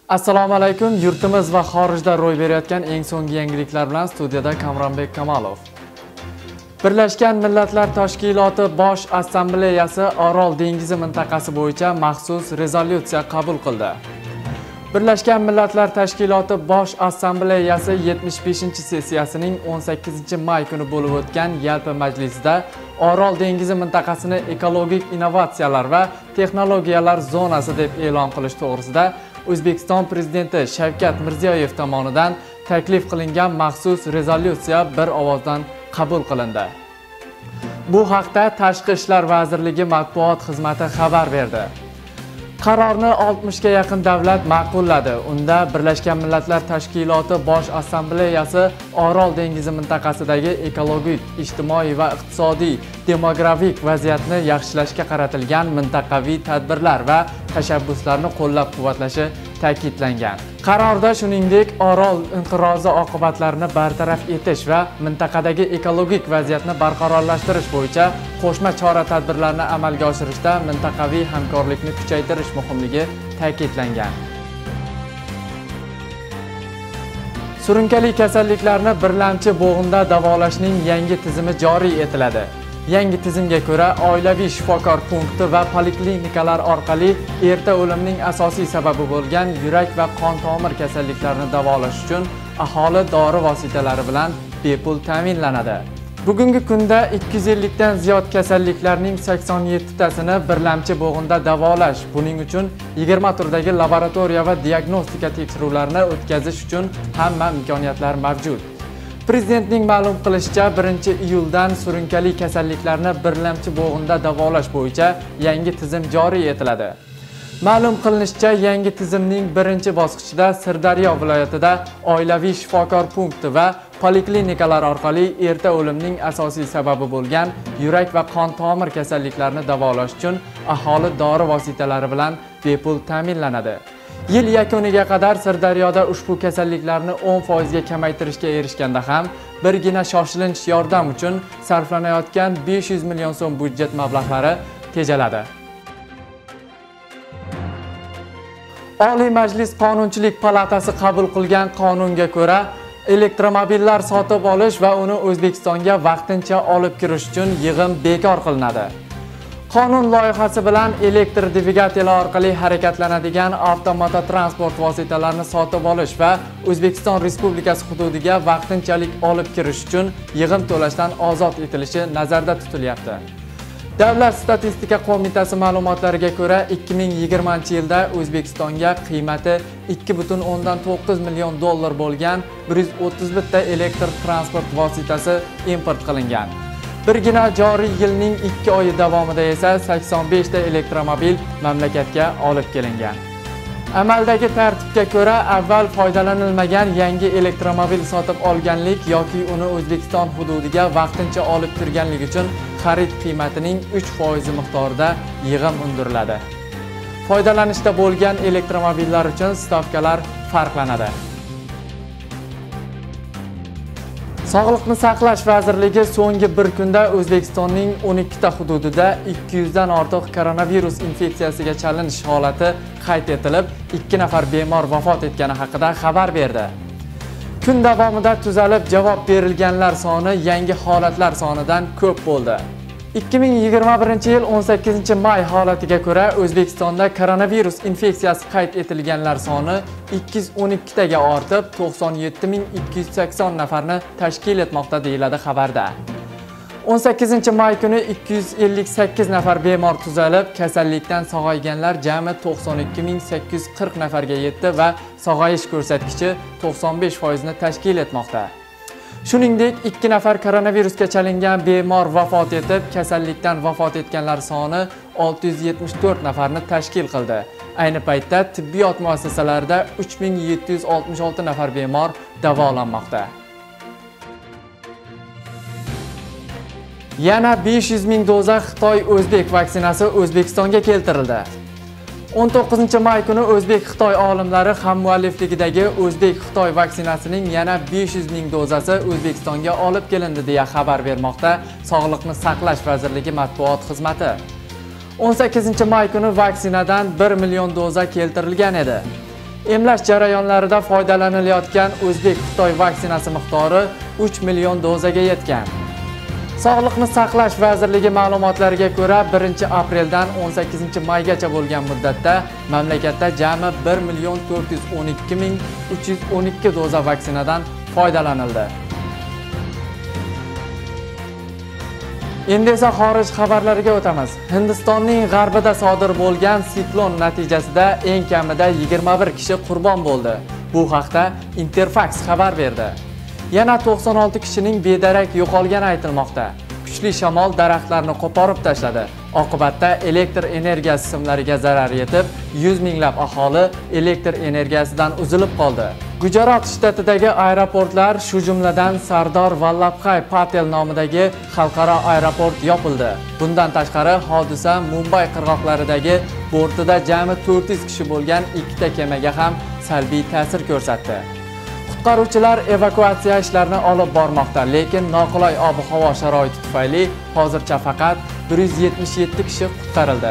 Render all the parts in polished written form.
Assalomu alaykum. Yurtimiz va xorijda ro'y berayotgan eng so'nggi yangiliklar bilan studiyada Kamronbek Kamalov. Birlashgan Millatlar Tashkiloti Bosh Assambleyasi Orol dengizi mintaqasi bo'yicha maxsus rezolyutsiya qabul qildi. Birlashgan Millatlar Tashkiloti Bosh Assambleyasi 75-sessiyasining 18-may kuni bo'lib o'tgan yalpi majlisida Orol dengizi mintaqasini ekologik innovatsiyalar va texnologiyalar zonasi deb e'lon qilish to'g'risida O'zbekiston Prezidenti Shavkat Mirziyoyev tomonidan taklif qilingan maxsus rezolyutsiya bir ovozdan qabul qilindi. Bu haqda Tashqi ishlar vazirligi matbuot xizmati xabar berdi. Qarorni 60 ga yaqin davlat ma'qulladi. Unda Birlashgan Millatlar Tashkiloti Bosh Assambleyasi Orol dengizi mintaqasidagi ekologik, ijtimoiy va iqtisodiy demografik vaziyatni yaxshilashga qaratilgan mintaqaviy tadbirlar va tashabbuslarni qo'llab-quvvatlashi ta'kidlangan. Qarorda shuningdek, Orol inqirozi oqibatlarini bartaraf etish va mintaqadagi ekologik vaziyatni barqarorlashtirish bo'yicha qo'shma chora-tadbirlarni amalga oshirishda mintaqaviy hamkorlikni kuchaytirish muhimligi ta'kidlangan. Surunkali kasalliklarni birlamchi bo'g'inda davolashning yangi tizimi joriy etiladi. Yangi tizimga ko'ra, oilaviy shifokor punkti va poliklinikalar orqali erta o'limning asosiy sababi bo'lgan yurak va qon tomir kasalliklarini davolash uchun aholi dori vositalari bilan bepul ta'minlanadi. Bugungi kunda 250 dan ziyod kasalliklarning 87 tasini birlamchi bo'g'inda davolash, buning uchun 20 turdagi laboratoriya va diagnostika tekshiruvlarini o'tkazish uchun hamma imkoniyatlar mavjud. Prezidentning ma'lum qilishicha, 1-iyuldan surunkali kasalliklarni birlamchi bo'g'inda davolash bo'yicha yangi tizim joriy etiladi. Ma'lum qilinishicha, yangi tizimning birinchi bosqichida Sirdaryo viloyatida oilaviy shifokor punkti va poliklinikalar orqali erta o'limning asosiy sababi bo'lgan yurak va qon tomir kasalliklarini davolash uchun aholi dori vositalari bilan bepul ta'minlanadi. Yil yakuniga qadar Sirdaryoda ushbu kasalliklarni 10% ga kamaytirishga erishganda ham birgina shoshilinch yordam uchun sarflanayotgan 500 million so'm byudjet mablag'lari tejaladi. Oliy Majlis Qonunchilik palatasi qabul qilgan qonunga ko'ra, elektromobillar sotib olish va uni O'zbekistonga vaqtincha olib kirish uchun yig'im bekor qilinadi. Qonun loyihasi bilan elektr dvigateli orqali harakatlanadigan avtomototransport vositalarini sotib olish va O'zbekiston Respublikasi hududiga vaqtinchalik olib kirish uchun yig'im to'lashdan ozod etilishi nazarda tutilyapti. Davlat statistika qo'mitasi ma'lumotlariga ko'ra, 2020-yilda O'zbekistonga qiymati 2,9 million dollar bo'lgan 131 ta elektr transport vositasi import qilingan. Birgina joriy yilning 2 oyi davomida esa 85 ta elektromobil mamlakatga olib kelingan. Amaldagi tartibga ko'ra, avval foydalanilmagan yangi elektromobil sotib olganlik yoki uni O'zbekiston hududiga vaqtincha olib kirganlik uchun xarid qiymatining 3% miqdorida yig'im undiriladi. Foydalanishda bo'lgan elektromobillar uchun stavkalar farqlanadi. Sog'liqni saqlash vazirligi so'nggi bir kunda O'zbekistonning 12 ta hududida 200 dan ortiq koronavirus infeksiyasiga chalinish holati qayd etilib, 2 nafar bemor vafot etgani haqida xabar berdi. Kun davomida tuzalib javob berilganlar soni yangi holatlar sonidan ko'p bo'ldi. 2021-yil 18-may holatiga ko'ra O'zbekistonda koronavirus infeksiyasi qayd etilganlar soni 212 taga ortib 97280 nafarni tashkil etmoqda deyiladi xabarda. 18-may kuni 258 nafar bemor tuzalib, kasallikdan sog'ayganlar jami 92840 nafarga yetdi va sog'ayish ko'rsatkichi 95% ni tashkil etmoqda. Shuningdek, 2 nafar koronavirusga chalingan bemor vafot etib, kasallikdan vafot etganlar soni 674 nafarni tashkil qildi. Ayni paytda tibbiyot muassasalarida 3766 nafar bemor davolanmoqda. Yana 500 ming doza Xitoy-O'zbek vaksinasi O'zbekistonga keltirildi. 19-may kuni O'zbek-Xitoy olimlari hammuallifligidagi O'zbek-Xitoy vaksinasining yana 500 ming dozasi O'zbekistonga olib kelindi deya xabar bermoqda Sog'liqni saqlash vazirligi matbuot xizmati. 18 may kuni vaksinadan 1 million doza keltirilgan edi. Emlash jarayonlarida foydalanilayotgan O'zbek-Xitoy vaksinasi miqdori 3 million dozaga yetgan. Sog'liqni saqlash vazirligi ma'lumotlariga ko'ra, 1-apreldan 18-maygacha bo'lgan muddatda mamlakatda jami 1,412,312 doza vaksinadan foydalanildi. Endi esa xorij xabarlariga o'tamiz. Hindistonning g'arbida sodir bo'lgan siklon natijasida eng kamida 21 kishi qurbon bo'ldi. Bu haqda Interfax xabar berdi. Yana 96 kishining bedarak yo'qolgani aytilmoqda. Kuchli shamol daraxtlarni qo'porib tashladi. Oqibatda elektr energiyasi simlariga zarar yetib, 100 minglab aholi elektr energiyasidan uzilib qoldi. Gujarat shtatidagi aeroportlar, shu jumladan Sardor Vallabhbhai Patel nomidagi xalqaro aeroport yopildi. Bundan tashqari, hodisa Mumbay qirg'oqlaridagi bortida jami 400 kishi bo'lgan ikkita kemaga ham salbiy ta'sir ko'rsatdi. Qutqaruvchilar evakuatsiya ishlarini olib bormoqda, lekin noqulay ob-havo sharoiti tufayli hozircha faqat 177 kishi qutqarildi.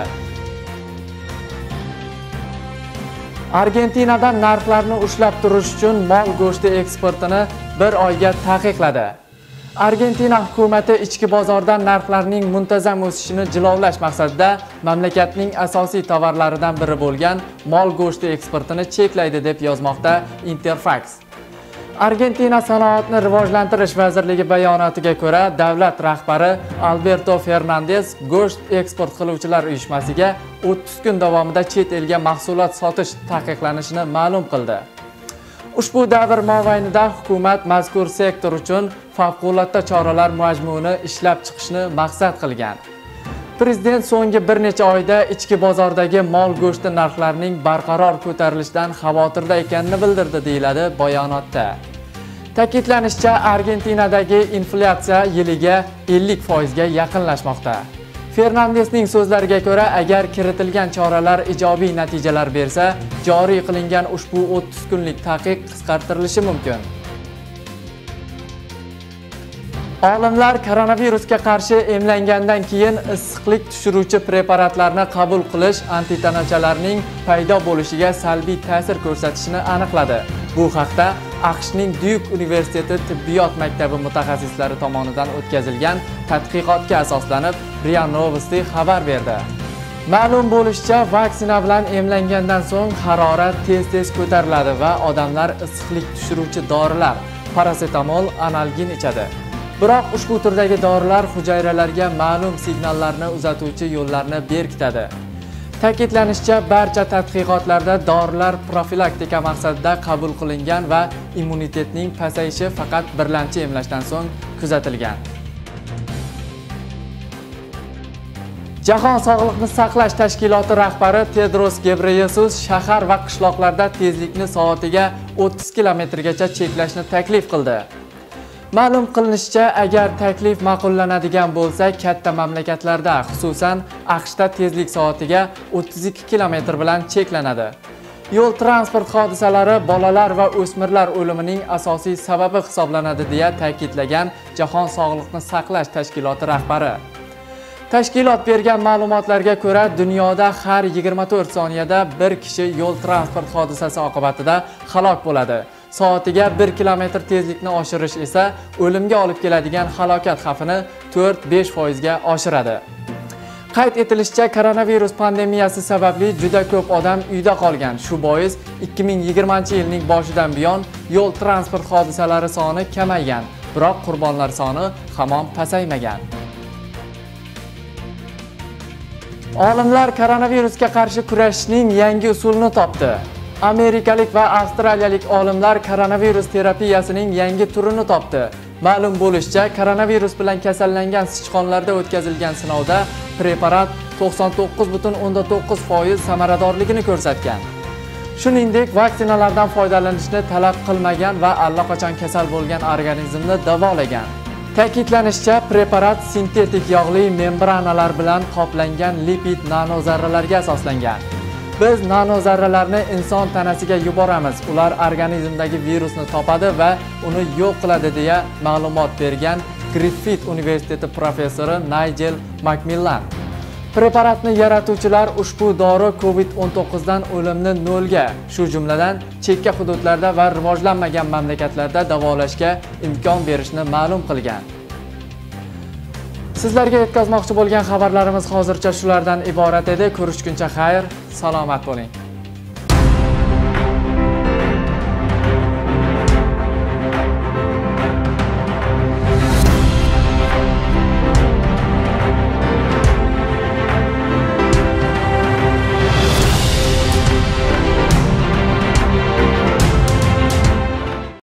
Argentinada narxlarni ushlab turish uchun mol go'shti eksportini 1 oyga taqiqladi. Argentina hukumati ichki bozorda narxlarning muntazam o'sishini jilovlash maqsadida mamlakatning asosiy tovarlaridan biri bo'lgan mol go'shti eksportini cheklaydi deb yozmoqda Interfax. Argentina sanoatni rivojlantirish vazirligi bayonotiga ko'ra, davlat rahbari Alberto Fernandez go'sht eksport qiluvchilar uyushmasiga 30 kun davomida chet elga mahsulot sotish taqiqlanishini ma'lum qildi. Ushbu davr mobaynida hukumat mazkur sektor uchun favqulodda choralar majmuini ishlab chiqishni maqsad qilgan. Prezident so'nggi bir necha oyda ichki bozordagi mol go'shti narxlarining barqaror ko'tarilishidan xavotirda ekanini bildirdi, deyiladi bayonotda. Ta'kidlanishicha, Argentinadagi inflyatsiya yiliga 50% ga yaqinlashmoqda. Fernandesning so'zlariga ko'ra, agar kiritilgan choralar ijobiy natijalar bersa, joriy qilingan ushbu 30 kunlik taqiq qisqartirilishi mumkin. Olimlar koronavirusga qarshi emlangandan keyin issiqlik tushiruvchi preparatlarni qabul qilish antitanachalarning paydo bo'lishiga salbiy ta'sir ko'rsatishini aniqladi. Bu haqda AQShning Duke universiteti tibbiyot maktabi mutaxassislari tomonidan o'tkazilgan tadqiqotga asoslanib RIA Novosti xabar berdi. Ma'lum bo'lishicha, vaksina bilan emlangandan so'ng harorat tez-tez ko'tariladi va odamlar issiqlik tushiruvchi dorilar, parasetamol, analgin ichadi. Biroq ushbu turdagi dorilar hujayralarga ma'lum signallarni uzatuvchi yo'llarni berkitadi. Ta'kidlanishicha, barcha tadqiqotlarda dorilar profilaktika maqsadida qabul qilingan va immunitetning pasayishi faqat birlamchi emlashdan so'ng kuzatilgan. Jahon Sog'liqni saqlash tashkiloti rahbari Tedros Ghebreyesus shahar va qishloqlarda tezlikni soatiga 30 kilometrgacha cheklashni taklif qildi. Ma'lum qilinishicha, agar taklif ma'qullanadigan bo'lsa, katta mamlakatlarda, xususan AQShda tezlik soatiga 32 kilometr bilan cheklanadi. Yo'l transport hodisalari bolalar va o'smirlar o'limining asosiy sababi hisoblanadi deya ta'kidlagan Jahon Sog'liqni saqlash tashkiloti rahbari. Tashkilot bergan ma'lumotlarga ko'ra, dunyoda har 24 soniyada bir kishi yo'l transport hodisasi oqibatida halok bo'ladi. Soatiga 1 kilometr tezlikni oshirish esa o'limga olib keladigan halokat xavfini 4-5% ga oshiradi. Qayd etilishicha, koronavirus pandemiyasi sababli juda ko'p odam uyda qolgan. Shu bois 2020-yilning boshidan buyon yo'l transport hodisalari soni kamaygan, biroq qurbonlar soni hamon pasaymagan. Olimlar koronavirusga qarshi kurashishning yangi usulini topdi. Amerikalik va avstraliyalik olimlar koronavirus terapiyasining yangi turini topdi. Ma'lum bo'lishicha, koronavirus bilan kasallangan sichqonlarda o'tkazilgan sinovda preparat 99,9% samaradorligini ko'rsatgan. Shuningdek, vaksinalardan foydalanishni talab qilmagan va allaqachon kasal bo'lgan organizmni davolagan. Ta'kidlanishicha, preparat sintetik yog'li membranalar bilan qoplangan lipid nanozarralarga asoslangan. Biz nanozarralarni inson tanasiga yuboramiz. Ular organizmdagi virusni topadi va uni yo'q qiladi deya ma'lumot bergan Griffith universiteti professori Nigel Macmillan. Preparatni yaratuvchilar ushbu dori COVID-19 dan o'limni nolga, shu jumladan chekka hududlarda va rivojlanmagan mamlakatlarda davolashga imkon berishni ma'lum qilgan. Sizlarga yetkazmoqchi bo'lgan xabarlarimiz hozircha shulardan iborat edi. Ko'rishguncha xayr, salomat bo'ling.